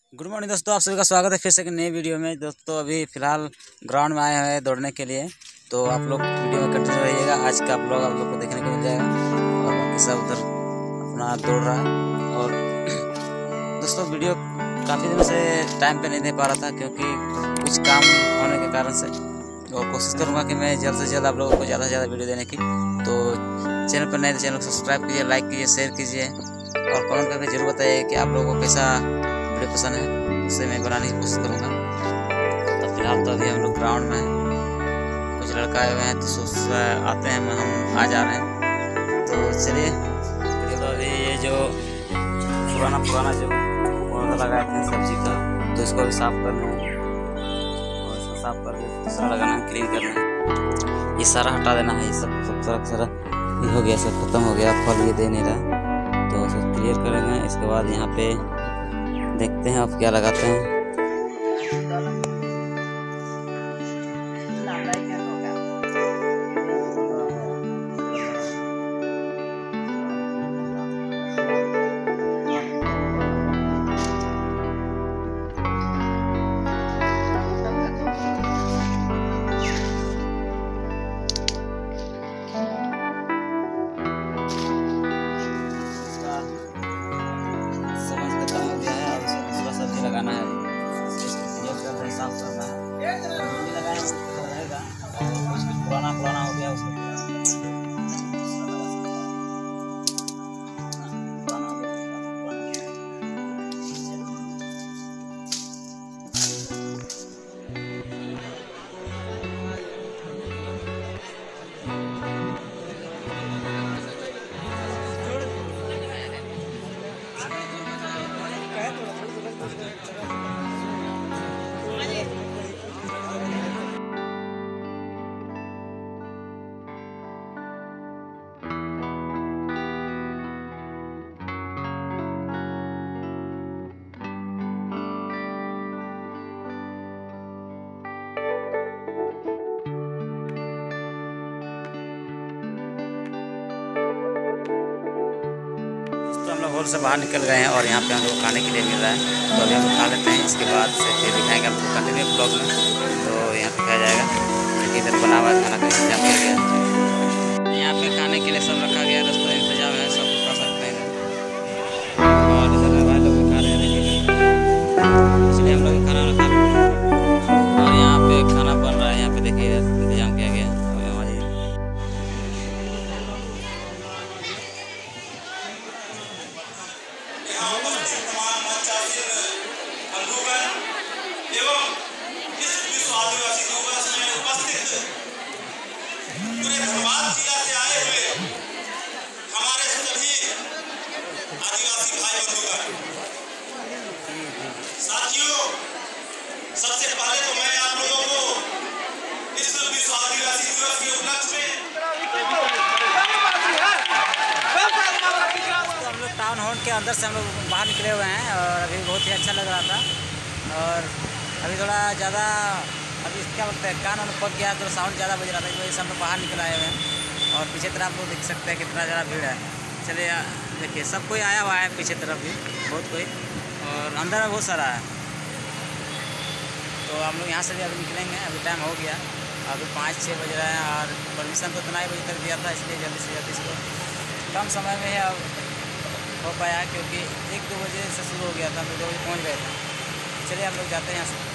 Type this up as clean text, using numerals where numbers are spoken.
Good morning दोस्तों, आप सभी का स्वागत है फिर से एक नई वीडियो में। दोस्तों अभी फ़िलहाल ग्राउंड में आए हुए हैं दौड़ने के लिए, तो आप लोग वीडियो में कंटिन्यू रहिएगा। आज का ब्लॉग आप लोग को देखने को मिल जाएगा और बाकी सब उधर अपना दौड़ रहा है। और दोस्तों वीडियो काफ़ी दिनों से टाइम पे नहीं दे पा रहा था क्योंकि कुछ काम होने के कारण से, और कोशिश करूँगा कि मैं जल्द से जल्द आप लोगों को ज़्यादा से ज़्यादा वीडियो देने की। तो चैनल पर नए तो चैनल को सब्सक्राइब कीजिए, लाइक कीजिए, शेयर कीजिए और कमेंट करके जरूर बताइए कि आप लोगों को कैसा वीडियो पसंद है, उससे मैं बनाने की कोशिश करूँगा। तो फिलहाल तो अभी हम लोग ग्राउंड में हैं, कुछ लड़का आए हुए हैं तो आते हैं, हम आ जा रहे हैं। तो चलिए, तो अभी ये जो पुराना जो पौधा लगाए थे सब्जी का, तो इसको अभी साफ़ करना है और इसको साफ़ करके दूसरा लगाना है, क्लीन करना है। ये सारा हटा देना है, ये सब सारा ये हो गया, सब खत्म हो गया, फल ये दे नहीं रहा, तो सब क्लियर करेंगे। इसके बाद यहाँ पे देखते हैं आप क्या लगाते हैं। लगाना है, साफ करना है, लगाना रहेगा। कुछ पुराना हो गया उसको होल से बाहर निकल गए हैं और यहाँ पे हम लोग खाने के लिए मिल रहा है, तो अभी हम लोग खा लेते हैं। इसके बाद से फिर दिखाएंगे आपको कंटिन्यू ब्लॉग में। तो यहाँ पे खाया जाएगा, क्योंकि इधर बना हुआ खाना का इंतजाम किया गया। यहाँ पे खाने के लिए सब रखा गया, दोस्तों इंतजाम है, सब खा सकते हैं और इधर भाई लोग खा रहे हैं, इसलिए हम लोग खाना खा रहे हैं। और यहाँ पे खाना बन रहा है, यहाँ पे देखिए इंतजाम किया गया। एवं इस विश्व आदिवासी दिवस में उपस्थित पूरे धनबाद जिला से आए हुए हमारे सभी आदिवासी भाई बंधुगण, साथियों, सबसे पहले तो मैं आप लोगों को इस विश्व आदिवासी दिवस के उपलक्ष्य में हम लोग टाउन हॉल के अंदर से हम लोग बाहर निकले हुए हैं और अभी बहुत ही अच्छा लग रहा था। और अभी थोड़ा ज़्यादा अभी क्या बोलते हैं, कान में पक गया, थोड़ा साउंड ज़्यादा बज रहा था, इस वजह से हम लोग बाहर निकल आए हुए हैं। और पीछे तरफ आप लोग देख सकते हैं कितना ज़्यादा भीड़ है। चलिए देखिए, सब कोई आया हुआ है, पीछे तरफ भी बहुत कोई, और अंदर में बहुत सारा है। तो हम लोग यहाँ से भी अभी निकलेंगे, अभी टाइम हो गया, अभी 5-6 बज रहे हैं और परमिशन तो इतना ही बजे तक दिया था, इसलिए जल्दी से जल्दी इसको कम समय में अब हो पाया, क्योंकि 1-2 बजे से शुरू हो गया था, हम लोग 2 बजे पहुँच गए थे। चलिए हम लोग जाते हैं यहाँ से।